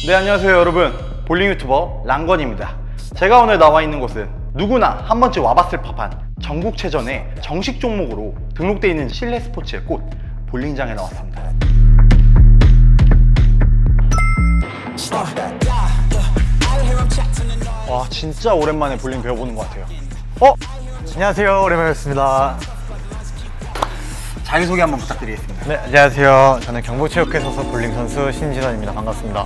네, 안녕하세요 여러분. 볼링 유튜버 랑건입니다. 제가 오늘 나와 있는 곳은 누구나 한 번쯤 와봤을 법한 전국체전의 정식 종목으로 등록되어 있는 실내 스포츠의 꽃, 볼링장에 나왔습니다. 와, 진짜 오랜만에 볼링 배워보는 것 같아요. 안녕하세요, 오랜만에 뵙습니다. 자기소개 한번 부탁드리겠습니다. 네, 안녕하세요. 저는 경북체육회 소속 볼링 선수 신진원입니다. 반갑습니다.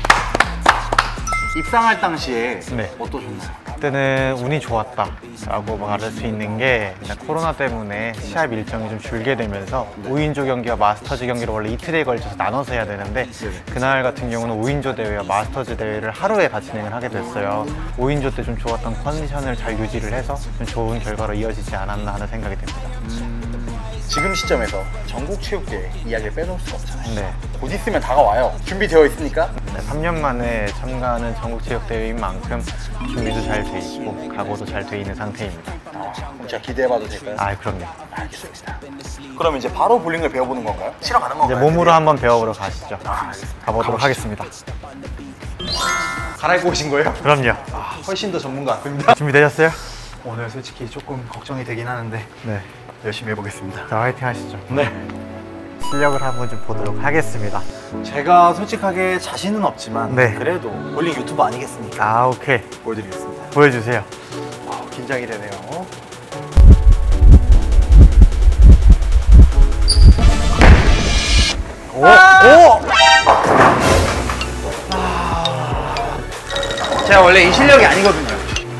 입상할 당시에 네. 어떠셨나요? 그때는 운이 좋았다 라고 말할 수 있는 게 코로나 때문에 시합 일정이 좀 줄게 되면서 5인조 경기와 마스터즈 경기를 원래 이틀에 걸쳐서 나눠서 해야 되는데 그날 같은 경우는 5인조 대회와 마스터즈 대회를 하루에 다 진행을 하게 됐어요. 5인조 때 좀 좋았던 컨디션을 잘 유지를 해서 좀 좋은 결과로 이어지지 않았나 하는 생각이 듭니다. 지금 시점에서 전국체육대회 이야기를 빼놓을 수가 없잖아요. 네. 곧 있으면 다가와요. 준비되어 있으니까? 네, 3년 만에 참가하는 전국체육대회인 만큼 준비도 잘 돼 있고 각오도 잘 돼 있는 상태입니다. 그럼 제가 기대해봐도 될까요? 아, 그럼요. 알겠습니다. 그럼 이제 바로 볼링을 배워보는 건가요? 치러 가는 건가요? 이제 몸으로 한번 배워보러 가시죠. 가보도록 가보시죠. 하겠습니다. 갈아입고 오신 거예요? 그럼요. 훨씬 더 전문가 같습니다. 준비되셨어요? 오늘 솔직히 조금 걱정이 되긴 하는데 네. 열심히 해보겠습니다. 자, 화이팅 하시죠. 네. 실력을 한번 좀 보도록 하겠습니다. 제가 솔직하게 자신은 없지만 네. 그래도 볼링 유튜버 아니겠습니까? 아, 오케이. 보여드리겠습니다. 보여주세요. 긴장이 되네요. 오! 오! 제가 원래 이 실력이 아니거든요.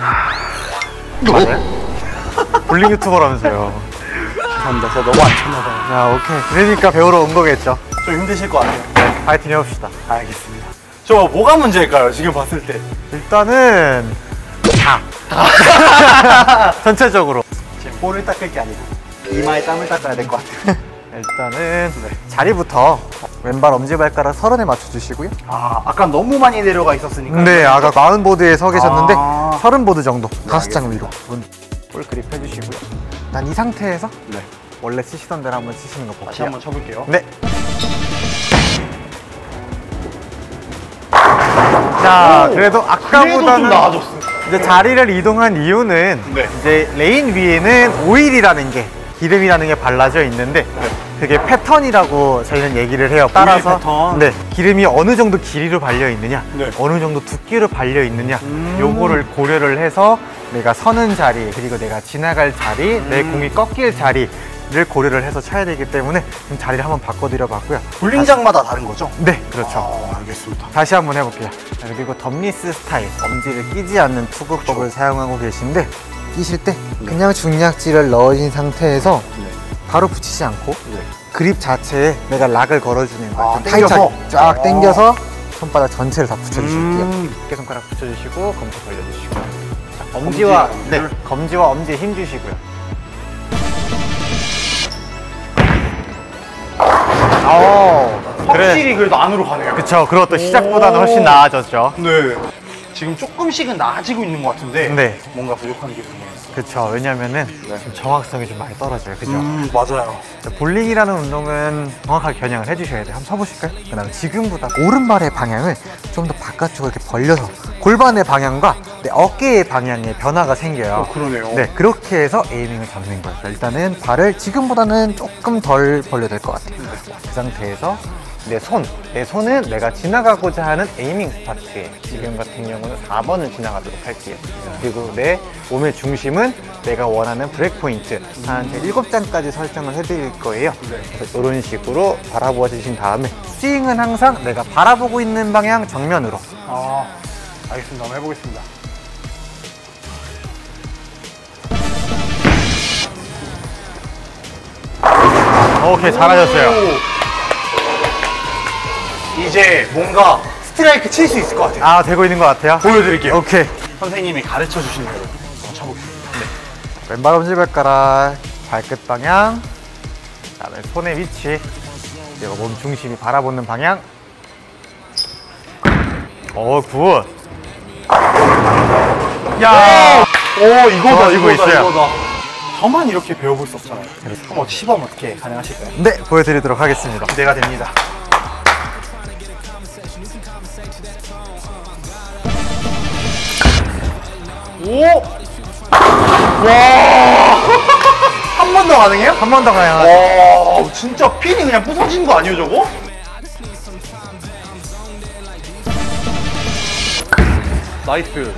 맞아요? 볼링 유튜버라면서요. 죄송합니다. 제가 너무 안 쳤나봐요. 자, 오케이. 그러니까 배우러 온 거겠죠. 좀 힘드실 것 같아요. 네, 파이팅 해봅시다. 알겠습니다. 저 뭐가 문제일까요? 지금 봤을 때. 일단은 다. 전체적으로. 지금 볼을 닦을 게 아니고 이마에 땀을 닦아야 될 것 같아요. 일단은 자리부터 왼발 엄지발가락 30에 맞춰주시고요. 아까 너무 많이 내려가 있었으니까. 네, 아까 40보드에 서 계셨는데 아. 30보드 정도, 네, 5장 위로 볼 그립 해주시고요. 일단 이 상태에서 네. 원래 치시던 대로 한번 치시는 거 볼게요. 다시 한번 쳐볼게요. 네. 자, 그래도 좀 아까보다는 나아졌어. 이제 자리를 이동한 이유는 네. 이제 레인 위에는 오일이라는 게, 기름이라는 게 발라져 있는데 그게 패턴이라고 저희는 얘기를 해요. 따라서 패턴. 네, 기름이 어느 정도 길이로 발려 있느냐, 네. 어느 정도 두께로 발려 있느냐, 요거를 고려를 해서 내가 서는 자리, 그리고 내가 지나갈 자리, 내 공이 꺾일 자리를 고려를 해서 쳐야 되기 때문에 좀 자리를 한번 바꿔드려 봤고요. 볼링장마다 다른 거죠? 네, 그렇죠. 알겠습니다. 다시 한번 해볼게요. 자, 그리고 덤리스 스타일, 엄지를 끼지 않는 투구법을 사용하고 계신데, 끼실 때 그냥 중약지를 넣으신 상태에서 바로 붙이지 않고 그립 자체에 내가 락을 걸어주는 거예요. 좀 당겨서? 타이트하게 쫙 당겨서 손바닥 전체를 다 붙여주실게요. 어깨 손가락 붙여주시고 검지 벌려주시고, 자, 검지와 검지와 엄지에 힘 주시고요. 확실히 그래도 안으로 가네요. 그쵸. 그것도 시작보다는 훨씬 나아졌죠. 네. 지금 조금씩은 나아지고 있는 것 같은데 네. 뭔가 부족한 기분이에요. 그쵸. 왜냐면은 지금 정확성이 좀 많이 떨어져요. 그죠? 맞아요. 볼링이라는 운동은 정확하게 겨냥을 해주셔야 돼요. 한번 쳐보실까요? 그 다음에 지금보다 오른발의 방향을 좀 더 바깥쪽으로 이렇게 벌려서 골반의 방향과 내 어깨의 방향에 변화가 생겨요. 그러네요. 네, 그렇게 해서 에이밍을 잡는 거예요. 일단은 발을 지금보다는 조금 덜 벌려야 될 것 같아요. 그 상태에서 내 손은 내가 지나가고자 하는 에이밍 스타트에, 지금 같은 경우는 4번을 지나가도록 할게요. 그리고 내 몸의 중심은 내가 원하는 브레이크 포인트 한 7장까지 설정을 해드릴 거예요. 그래서 이런 식으로 바라보아 주신 다음에 스윙은 항상 내가 바라보고 있는 방향 정면으로. 알겠습니다. 한번 해보겠습니다. 오케이, 잘하셨어요. 이제 뭔가 스트라이크 칠 수 있을 것 같아요. 아, 되고 있는 것 같아요. 보여드릴게요. 오케이. 선생님이 가르쳐 주신 대로 한번 쳐보겠습니다. 왼발 엄지발가락 발끝 방향, 그다음에 손의 위치, 그리고 몸 중심이 바라보는 방향. 굿. 야! 이거다, 좋아지고 있어요. 이거다. 저만 이렇게 배워볼 수 없잖아요. 한번 시범 어떻게 가능하실까요? 네, 보여드리도록 하겠습니다. 기대가 됩니다. 오! 와! 한 번 더 가능해요? 한 번 더 가요. 와, 진짜 핀이 그냥 부서진 거 아니에요, 저거? 나이스.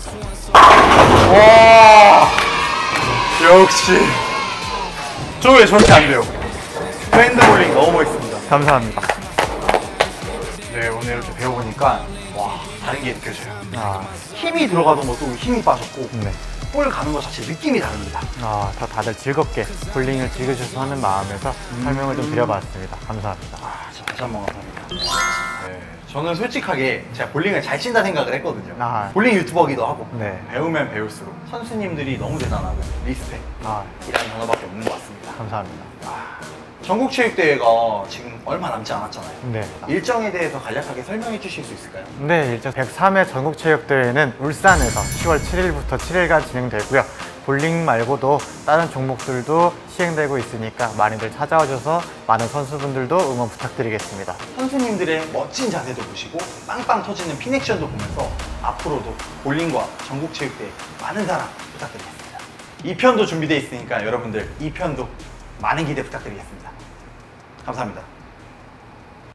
와, 역시. 저 왜 저렇게 안 돼요? 핸드볼링 너무 멋있습니다. 감사합니다. 네, 오늘 이렇게 배워보니까, 와, 다른 게 느껴져요. 아, 힘이 들어가던 것도 힘이 빠졌고, 네. 볼 가는 것 자체 느낌이 다릅니다. 다들 즐겁게 볼링을 즐기셔서 하는 마음에서 설명을 좀 드려봤습니다. 감사합니다. 아, 진짜 다시 한번 감사합니다. 네, 저는 솔직하게 제가 볼링을 잘 친다 생각을 했거든요. 아. 볼링 유튜버기도 하고 네. 배우면 배울수록 선수님들이 너무 대단하고 리스펙 아, 이라는 단어밖에 없는 것 같습니다. 감사합니다. 전국체육대회가 지금 얼마 남지 않았잖아요. 네. 일정에 대해서 간략하게 설명해 주실 수 있을까요? 네, 일정 103회 전국체육대회는 울산에서 10월 7일부터 7일간 진행되고요. 볼링 말고도 다른 종목들도 시행되고 있으니까 많이들 찾아오셔서 많은 선수분들도 응원 부탁드리겠습니다. 선수님들의 멋진 자세도 보시고 빵빵 터지는 핀액션도 보면서 앞으로도 볼링과 전국체육대회 많은 사랑 부탁드리겠습니다. 2편도 준비되어 있으니까 여러분들 2편도 많은 기대 부탁드리겠습니다. 감사합니다.